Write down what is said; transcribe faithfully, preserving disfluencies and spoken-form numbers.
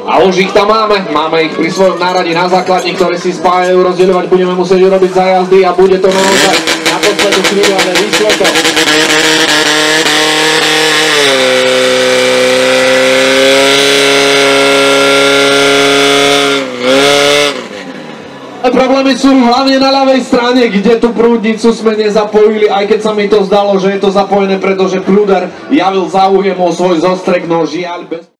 A už ich tam máme, máme ich pri svojom náradí na základni, ktoré si spájajú, rozdeľovať budeme musieť urobiť zájazdy a bude to naozaj na poslednú chvíľu, ale výsledok. Problémy sú hlavne na ľavej strane, kde tú prúdnicu sme nezapojili, aj keď sa mi to zdalo, že je to zapojené, pretože prúder javil záujem o svoj zostrek, no žiaľ bez...